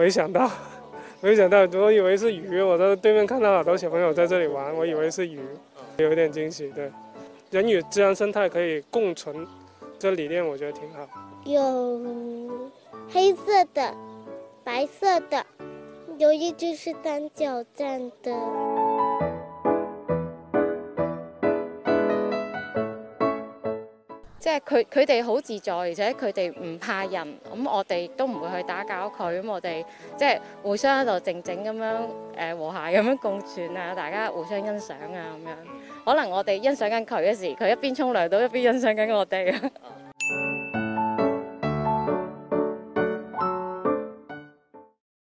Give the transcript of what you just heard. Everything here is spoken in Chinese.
没想到，没想到，我以为是鱼，我在对面看到好多小朋友在这里玩，我以为是鱼，有一点惊喜。对，人与自然生态可以共存，这理念我觉得挺好。 有黑色的、白色的，有一只是单脚站的。 即係佢哋好自在，而且佢哋唔怕人，咁我哋都唔會去打攪佢，咁我哋即係互相喺度靜靜咁樣和諧咁樣共存啊，大家互相欣賞啊咁樣。可能我哋欣賞緊佢嘅時，佢一邊沖涼都一邊欣賞緊我哋。